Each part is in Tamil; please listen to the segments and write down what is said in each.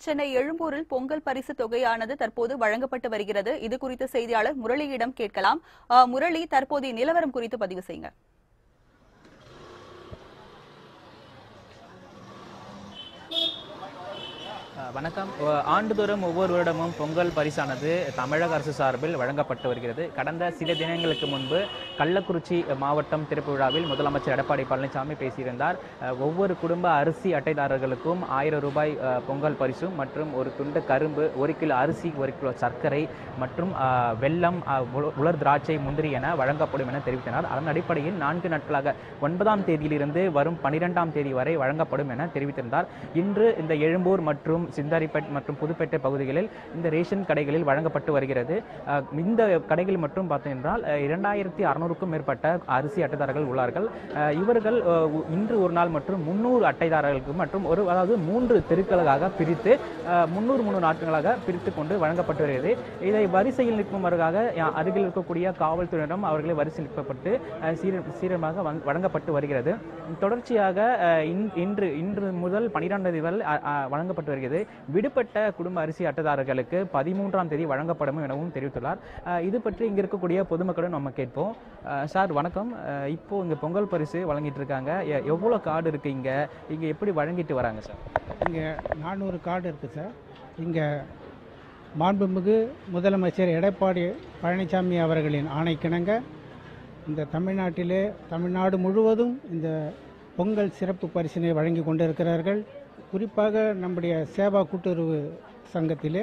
சென்னை எழும்பூரில் பொங்கல் பரிசு தொகையானது தற்போது வழங்கப்பட்டு வருகிறது. இது குறித்து செய்தியாளர் முரளியிடம் கேட்கலாம். முரளி, தற்போதைய நிலவரம் குறித்து பதிவு செய்யுங்க. வணக்கம். ஆண்டுதோறும் ஒவ்வொரு வருடமும் பொங்கல் பரிசானது தமிழக அரசு சார்பில் வழங்கப்பட்டு வருகிறது. கடந்த சில தினங்களுக்கு முன்பு கள்ளக்குறிச்சி மாவட்டம் திறப்பு விழாவில் முதலமைச்சர் எடப்பாடி பழனிசாமி பேசியிருந்தார். ஒவ்வொரு குடும்ப அரிசி அட்டைதாரர்களுக்கும் 1000 ரூபாய் பொங்கல் பரிசும் மற்றும் ஒரு துண்டு கரும்பு, 1 கிலோ அரிசி, 1 கிலோ சர்க்கரை மற்றும் வெல்லம், உலர் திராட்சை, முந்திரி என வழங்கப்படும் என தெரிவித்தனர். அதன் அடிப்படையில் 4 நாட்களாக 9ஆம் தேதியிலிருந்து வரும் 12ஆம் தேதி வரை வழங்கப்படும் என தெரிவித்திருந்தார். இன்று இந்த எழும்பூர் மற்றும் சிந்தாரிப்பேட் மற்றும் புதுப்பேட்டை பகுதிகளில் இந்த ரேஷன் கடைகளில் வழங்கப்பட்டு வருகிறது. இந்த கடைகளில் மட்டும் பார்த்தீங்கன்றால் 2600க்கும் மேற்பட்ட அரிசி அட்டைதாரர்கள் உள்ளார்கள். இவர்கள் இன்று ஒரு நாள் மற்றும் 300 அட்டைதாரர்களுக்கு மற்றும் அதாவது 3 தெருக்களாக பிரித்து 300 நாட்களாக பிரித்து கொண்டு வழங்கப்பட்டு வருகிறது. இதை வரிசையில் நிற்பவர்களாக அருகில் இருக்கக்கூடிய காவல்துறையினரும் அவர்களை வரிசையில் நிற்பப்பட்டு சீரமாக வழங்கப்பட்டு வருகிறது. தொடர்ச்சியாக இன்று முதல் 12ஆம் தேதி வரை வழங்கப்பட்டு வருகிறது. விடுபட்ட குடும்ப அரிசி அட்டைதாரர்களுக்கு 13ஆம் தேதி வழங்கப்படும் எனவும் தெரிவித்துள்ளார். இது பற்றி இங்க இருக்கக்கூடிய பொதுமக்களும் நம்ம கேட்போம். சார் வணக்கம். இப்போ இங்க பொங்கல் பரிசு வழங்கிட்டு இருக்காங்க. எவ்வளவு கார்டு இருக்கு இங்க எப்படி வழங்கிட்டு வராங்க சார்? இங்க 400 கார்டு இருக்கு சார். இங்க மாண்புமிகு முதலமைச்சர் எடப்பாடி பழனிசாமி அவர்களின் ஆணைக்கிணங்க இந்த தமிழ்நாடு முழுவதும் இந்த பொங்கல் சிறப்பு பரிசினை வழங்கி கொண்டிருக்கிறார்கள். குறிப்பாக நம்முடைய சேவா கூட்டுறவு சங்கத்திலே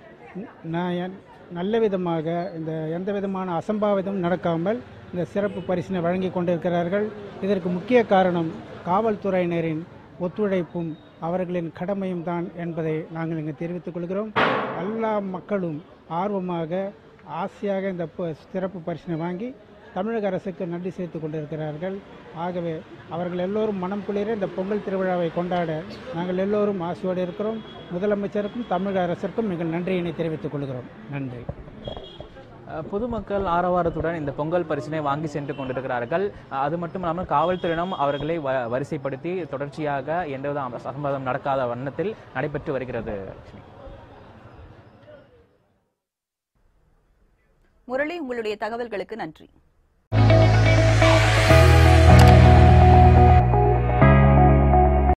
நல்ல விதமாக இந்த எந்த விதமான அசம்பாவிதம் நடக்காமல் இந்த சிறப்பு பரிசினை வழங்கி கொண்டிருக்கிறார்கள். இதற்கு முக்கிய காரணம் காவல்துறையினரின் ஒத்துழைப்பும் அவர்களின் கடமையும் தான் என்பதை நாங்கள் இங்கு தெரிவித்துக் கொள்கிறோம். எல்லா மக்களும் ஆர்வமாக ஆசையாக இந்த சிறப்பு பரிசினை வாங்கி தமிழக அரசுக்கு நன்றி செலுத்திக் கொண்டிருக்கிறார்கள். ஆகவே அவர்கள் எல்லோரும் மனம் குளிர இந்த பொங்கல் திருவிழாவை கொண்டாட நாங்கள் எல்லோரும் ஆசையோடு இருக்கிறோம். முதலமைச்சருக்கும் தமிழக அரசிற்கும் எங்கள் நன்றியினை தெரிவித்துக் கொள்கிறோம். நன்றி. பொதுமக்கள் ஆரவாரத்துடன் இந்த பொங்கல் பரிசினை வாங்கி சென்று கொண்டிருக்கிறார்கள். அது மட்டும் இல்லாமல் காவல்துறையினம் அவர்களை வரிசைப்படுத்தி தொடர்ச்சியாக எந்தவித அசம்பாவிதம் நடக்காத வண்ணத்தில் நடைபெற்று வருகிறது. முரளி, உங்களுடைய தகவல்களுக்கு நன்றி.